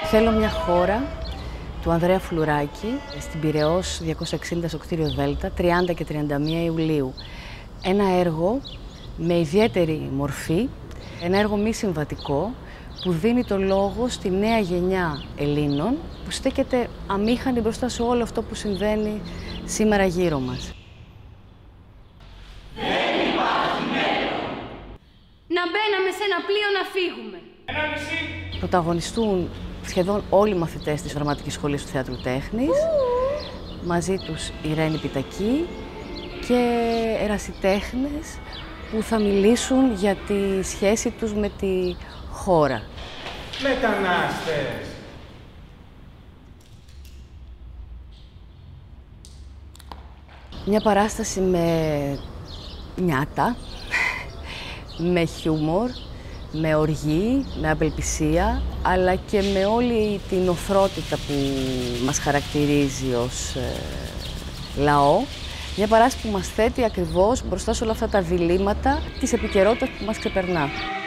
Θέλω μια χώρα του Ανδρέα Φλουράκη στην Πειραιώς 260 στο κτίριο Δέλτα, 30 και 31 Ιουλίου. Ένα έργο με ιδιαίτερη μορφή, ένα έργο μη συμβατικό που δίνει το λόγο στη νέα γενιά Ελλήνων που στέκεται αμήχανη μπροστά σε όλο αυτό που συμβαίνει σήμερα γύρω μας. Δεν υπάρχει μέλλον. Να μπαίναμε σε ένα πλοίο να φύγουμε. Πρωταγωνιστούν σχεδόν όλοι οι μαθητές της Δραματικής Σχολής του Θεάτρου Τέχνης, μαζί τους η Ρένη Πιτακή και ερασιτέχνες που θα μιλήσουν για τη σχέση τους με τη χώρα. Μετανάστες! Μια παράσταση με νιάτα, με χιούμορ, με οργή, με απελπισία, αλλά και με όλη την οθρότητα που μας χαρακτηρίζει ως λαό. Μια παράσταση που μας θέτει ακριβώς μπροστά σε όλα αυτά τα διλήμματα της επικαιρότητας που μας ξεπερνά.